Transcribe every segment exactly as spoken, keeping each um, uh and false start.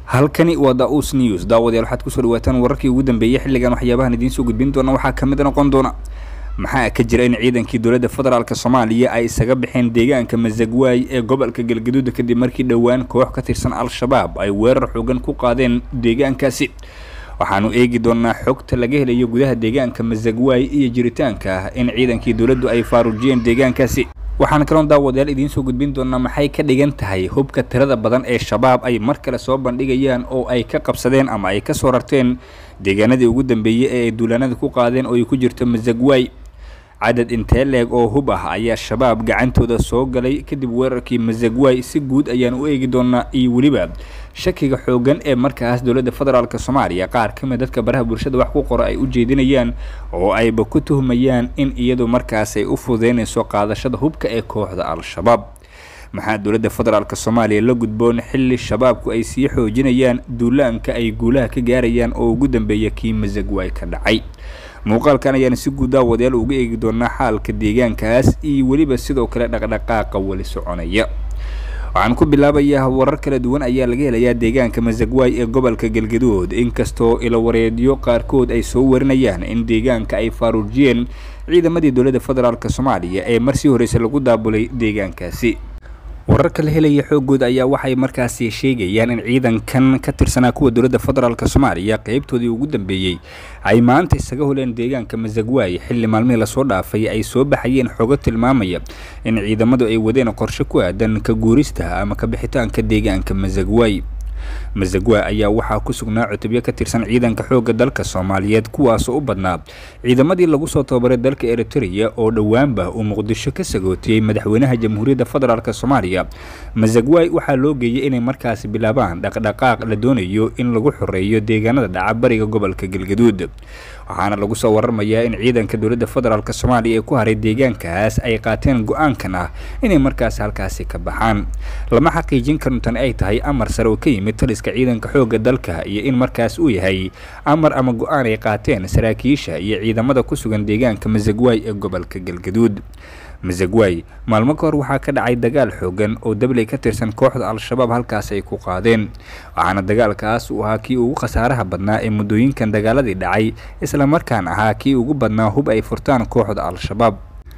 halkani waa Daus News daawadayaal waxaad ku soo dhawaataan wararkii ugu dambeeyay xilligan waxyaabahan idin soo gudbin doona waxa kamid noqon doona maxaa ka jira in ciidankii dawladda federaalka Soomaaliya ay isaga bixeen deegaanka Mazagway ee gobolka Galgaduud kadib markii dhawaan koox ka tirsan Al-Shabaab ay weerar xooggan ku qaadeen deegaankaasi waxaanu eegi doonaa xogta laga helayo gudaha deegaanka Mazagway iyo jiritaanka in ciidankii dawladdu ay faarujiyeen deegaankaasi waxaan kaloo daawadayaal idin soo gudbin doonaa maxay ka dhigan tahay hubka tirada badan ee shabaab ay mar kale soo bandhigayaan oo ay ka qabsadeen ama ay ka soo rarteen deegaanadii ugu dambeeyay ee ay duulanada ku qaadeen oo ay ku jirto Mazagway cadad intee leeg oo hub ah ayaa shabaab gacantooda soo galay kadib weerarkii Mazagway si guud ayaan u eegi doonaa iyo waliba shakiga xoogan ee markaas dawladda federaalka Soomaaliya qaar ka mid dadka baraha bulshada wax ku qora ay u jeedinayaan oo ay ba ku tuhmayaan in iyadu markaas ay u fududeynayso qaadashada hubka ee kooxda Al-Shabaab maxaa dawladda federaalka Soomaaliya la gudboon xilli shabaabku ay sii xoojinayaan duulaanka ay guulaha ka gaarayaan oo ugu dambeeyay kii Mazagway ka dhacay muuqaalkan ayaan si guud ah wadaal uga eegi doonaa xaalka deegaankaas iyo waliba sidoo kale dhaqdhaqaaqa wali soconaya waxaan ku bilaabayaa warar kala duwan ayaa laga helayaa deegaanka Mazagway ee gobolka Galgaduud inkastoo ila wareediyo qaarkood ay soo warinayaan in deegaanka ay faarujiyeen ciidamadii dawladda federaalka Soomaaliya ee markii hore lagu daabulay deegaankaasi wararka la helaya xoogooda ayaa waxay markaasi sheegayaan in ciidankan ka tirsanaa kuwa dawladda federaalka Soomaaliya qaybtoodii ugu dambeeyay ay maanta isaga holeen deegaanka Mazagway xilli maalmihii la soo dhaafay ay soo baxayeen xogo tilmaamaya in ciidamadu ay wadeen qorshe ku aadan ka guurista ama ka bixitaanka deegaanka Mazagway Mazagway ayaa waxa ku sugnaa cutubyo ka tirsan ciidanka xoogga dalka Soomaaliyeed kuwaas oo u badnaa ciidamadii lagu soo tababaray dalka Eritrea oo dhawaanba uu Muqdisho ka sagootiyay madaxweynaha Jamhuuriyadda Federaalka Soomaaliya Mazagway waxa loo geeyay inay markaas bilaabaan dhaqdhaqaaq la doonayo in lagu xoreeyo deegaanada dhaca bariga gobolka Galgaduud waxaana lagu soo waramayaa in ciidanka dawladda federaalka Soomaaliya ee ku haray deegaankaas ay qaateen go'aankan ah inay markaas halkaasi ka baxaan lama xaqiijin karo tan ay tahay amar sare oo ka yimid taliska ciidanka xoogga dalka iyo in markaas uu yahay amar ama go'aan ay qaateen saraakiisha iyo ciidamada ku sugan deegaanka Mazagway ee gobolka Galgaduud Mazagway maalmo ka hor waxaa ka dhacay dagaal xoogan oo dablay ka tirsan kooxda Al-Shabaab halkaas ay ku qaadeen waxaana dagaalkaas uu ahaa kii ugu khasaaraha badnaa ee muddooyinkan dagaaladii dhacay isla markaana ahaa kii ugu badnaa hub ay furtaan kooxda Al-Shabaab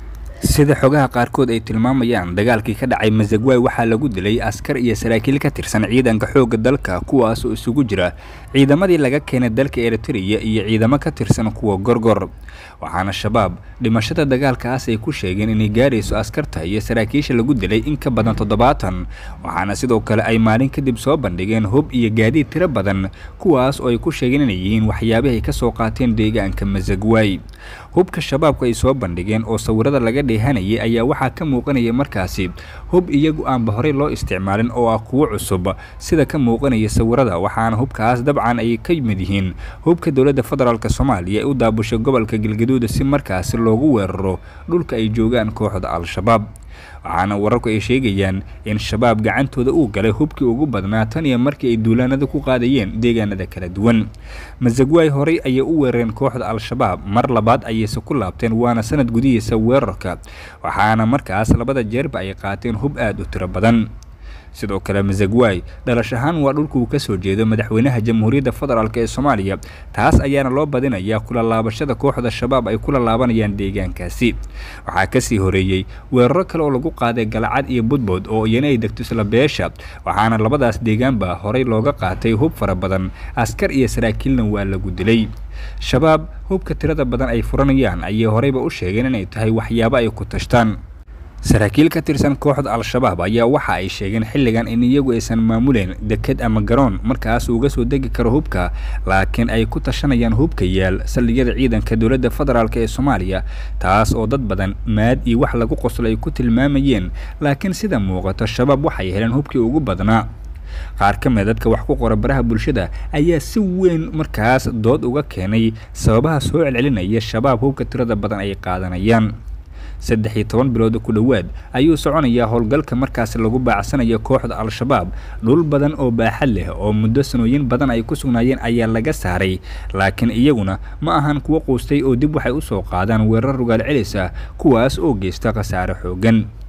sida xogaha qaarkood ay tilmaamayaan dagaalkii ka dhacay Mazagway waxaa lagu dilay askar iyo saraakiil ka tirsan ciidanka xoogga dalka kuwaas oo isugu jira ciidamadii laga keenay dalka Eritrea iyo ciidamo ka tirsan kuwa gorgor waxaana shabaab dhimashada dagaalkaas ay ku sheegeen inay gaarayso askarta iyo saraakiisha lagu dilay in ka badan toddobaatan waxaana sidoo kale ay maalin kadib soo bandhigeen hub iyo gaadiid tiro badan kuwaas oo ay ku sheegeen inay yihiin waxyaabaha ay ka soo qaateen deegaanka Mazagway hubka shabaabku ay soo bandhigeen oo sawirada laga dheehanayay ayaa waxaa ka muuqanaya markaasi hub iyagu aanba horey loo isticmaalin oo ah kuwo cusub sida ka muuqanaya sawirada waxaana hubkaas dabcan ay ka mid yihiin hubka dawladda federaalka Soomaaliya ee u daabushay gobolka Galgaduud si markaas loogu weeraro dhulka ay joogaan kooxda Al-Shabaab waxaana wararku ay sheegayaan in shabaab gacantooda uu galay hubkii ugu badnaa tan iyo markii ay duulanada ku qaadayeen deegaanada kala duwan Mazagway horey ayay u weerareen kooxda Al-Shabaab mar labaad ayay ku laabteen waana sanad gudihiisa weerarka waxaana markaas labada jeerba ay qaateen hub aad u tiro badan sidoo kale Mazagway dhalash ahaan waa dhulku ka soo jeedo madaxweynaha Jamhuuriyadda Federaalka ee Soomaaliya taas ayaana loo badinayaa kula laabashada kooxda shabaab ay kula laabanayaan deegaankaasi waxaa ka sii horeeyay weeraro kale oo lagu qaaday Galcad iyo Budbud oo iyana ay degto isla beesha waxaana labadaas deegaanba horey looga qaatay hub fara badan askar iyo saraakiilna waa lagu dilay shabaab hubka tirada badan ay furanayaan ayay horeyba u sheegeen inay tahay waxyaabo ay ku tashtaan saraakiil ka tirsan kooxda Al-Shabaab ayaa waxa ay sheegeen xilligan in iyagu aysan maamuleen deked ama garoon markaas uga soo degi karo hubka laakiin ay ku tashanayaan hubka yaal saldhigyada ciidanka dawladda federaalka ee Soomaaliya taas oo dad badan maad iyo wax lagu qoslo ay ku tilmaamayeen laakiin sida muuqato shabaab waxay heleen hubkii ugu badnaa qaar ka mid dadka wax ku qora baraha bulshada ayaa si weyn markaas dood uga keenay sababaha soo celcelinaya shabaab hubka tirada badan ay qaadanayaan saddex iyo toban bilood ku dhawaad ayuu soconayaa howlgalka markaas lagu baacsanayo kooxda Al-Shabaab dhul badan oo baaxad leh oo muddo sanooyin badan ay ku sugnaayeen ayaa laga saaray laakiin iyaguna ma ahan kuwa qoostay oo dib waxay u soo qaadaan weerar rugaal celis ah kuwaas oo geysta khasaare xoogan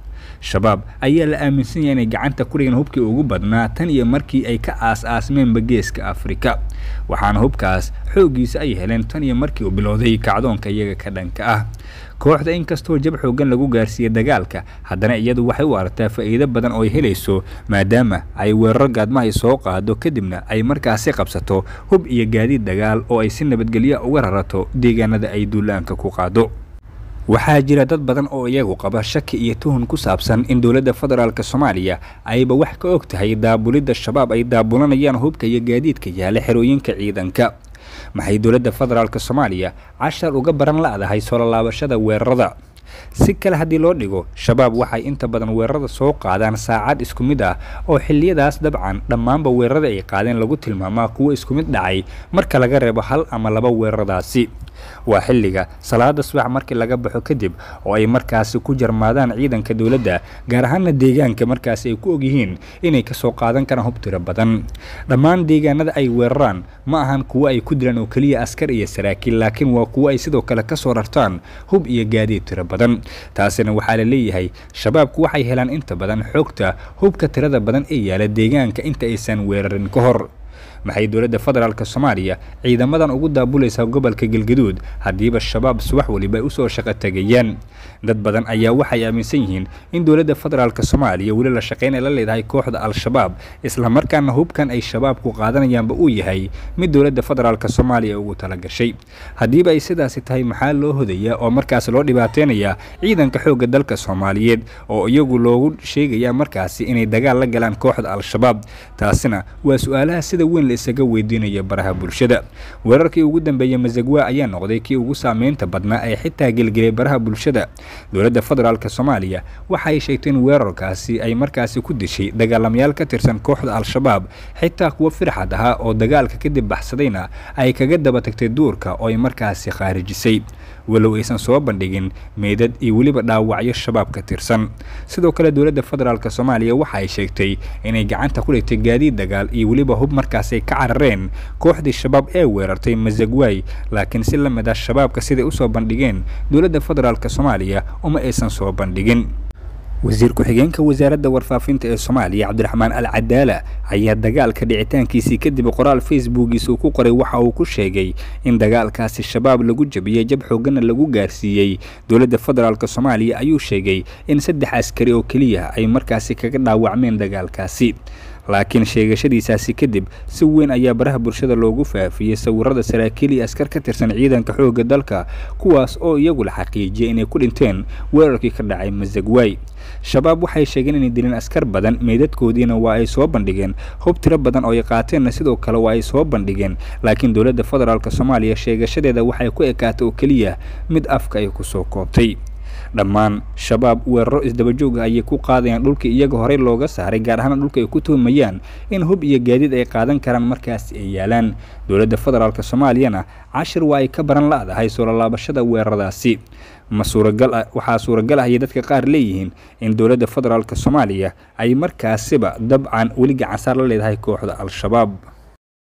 shabaab ayaa la aaminsan yahay inay gacanta ku dhigeen hubkii ugu badnaa tan iyo markii ay ka aas-aasmeenba geeska Afrika waxaana hubkaas xooggiisa ay heleen tan iyo markii uu bilowday kacdoonka iyaga ka dhanka ah kooxda inkastoo jab xoogan lagu gaarsiiyay dagaalka haddana iyadu waxay u aragtaa faa'iido badan oo ay helayso maadaama ay weerar gaadmaha soo qaado kadibna ay markaasi qabsato hub iyo gaadiid dagaal oo ay si nabadgelyo uga rarato deegaanada ay duulaanka ku qaado waxaa jira dad badan oo iyagu qaba shaki iyo tuhun ku saabsan in dowladda federaalka Soomaaliya ayba wax ka og tahay daabulidda shabaab ay daabulanayaan hubka iyo gaadiidka yaala xerooyinka ciidanka maxay dowladda federaalka Soomaaliya cashar uga baran laadahay soo laabashada weerarada si kale hadii loo dhigo shabaab waxay inta badan weerarada soo qaadaan saacad isku mid ah oo xilliyadaas dabcan dhammaanba weerarada ay qaadeen lagu tilmaamaa kuwa isku mid dhacay marka laga reebo hal ama laba weeraradaasi waa xilliga salaada subax markii laga baxo kadib oo ay markaasi ku jarmaadaan ciidanka dowladda gaar ahaan deegaanka markaasi ay ku og yihiin inay ka soo qaadan karaan hub tiro badan dhammaan deegaanada ay weeraraan ma ahan kuwa ay ku dilaan oo kaliya askar iyo saraakiil laakiin waa kuwa ay sidoo kale ka soo rartaan hub iyo gaadiid tiro badan taasina waxaa la leeyahay shabaabku waxay helaan inta badan xogta hubka tirada badan ee yaala deegaanka inta aysan weerarin ka hor maxay dowladda federaalka Soomaaliya ciidamadan ugu daabulaysaa gobolka Galgaduud hadiiba shabaab subax waliba ay u soo shaqo tagayaan dad badan ayaa waxay aaminsan yihiin in dowladda federaalka Soomaaliya wali la shaqeyn la leedahay kooxda al-shabaab isla markaana hubkan ay shabaabku qaadanayaanba uu yahay mid dowladda federaalka Soomaaliya ugu tala gashay hadiiba ay sidaas tahay maxaa loo hodayaa oo markaas loo dhibaateynaya ciidanka xoogga dalka Soomaaliyeed oo iyagu loogu sheegaya markaasi inay dagaal la galaan kooxda al-shabaab taasina waa su'aalaha sida weyn isaga weydiinaya baraha bulshada weerarkii ugu dambeeyay Mazagwa ayaa noqday kii ugu saameynta badnaa ee xitaa gelgelay baraha bulshada dowladda federaalka Soomaaliya waxay sheegtay in weerarkaasi ay markaasi ku dishay dagaalamayaal ka tirsan kooxda al-shabaab xitaa kuwa firxad ah oo dagaalka kadib baxsadayna ay kaga daba tagtay duurka oo ay markaasi khaarijisay walow aysan soo bandhigin meedad iyo waliba dhaawacyo shabaab ka tirsan sidoo kale dowladda federaalka Soomaaliya waxay sheegtay inay gacanta ku dhigtay gaadiid dagaal iyo waliba hub markaasi ka carareen kooxdii shabaab ee weerartay Mazagwa laakiin si lamid ah shabaabka sidii u soo bandhigeen dowladda federaalka Soomaaliya uma aysan soo bandhigin wasiir ku-xigeenka wasaaradda warfaafinta ee Soomaaliya Cabdiraxmaan Al-Cadaala ayaa dagaalka dhicitaankiisii kadib qoraal Facebook-giisa ku qoray waxa uu ku sheegay in dagaalkaasi shabaab lagu jabiyay jab xoogana lagu gaarsiiyay dowladda federaalka Soomaaliya ayuu sheegay in saddex askari oo kaliya ay markaasi kaga dhaawacmeen dagaalkaasi laakiin sheegashadiisaasi kadib si weyn ayaa baraha bulshada loogu faafiyay sawirada saraakiil iyo askar ka tirsan ciidanka xoogga dalka kuwaas oo iyagu la xaqiijiyay inay ku dhinteen weerarkii ka dhacay Mazagwa shabaab waxay sheegeen inay dileen askar badan meedadkoodiina waa ay soo bandhigeen hub tiro badan oo ay qaateenna sidoo kale waa ay soo bandhigeen laakiin dowladda federaalka Soomaaliya sheegashadeeda waxay ku ekaatay oo kaliya mid afka ay ku soo koobtay dhammaan shabaab weeraro isdaba joog ah ayay ku qaadayaan dhulka iyaga hore looga saaray gaar ahaan dhulka ay ku tuhmayaan in hub iyo gaadiid ay qaadan karaan markaas ay yaalaan dowladda federaalka Soomaaliyana cashir waa ay ka baran laadahay soo laabashada weeraradaasi ma suuragal ah waxaa suuragal ah dadka qaar leeyihiin in dowladda federaalka Soomaaliya ay markaasiba dabcan wali gacan saar la leedahay kooxda al-shabaab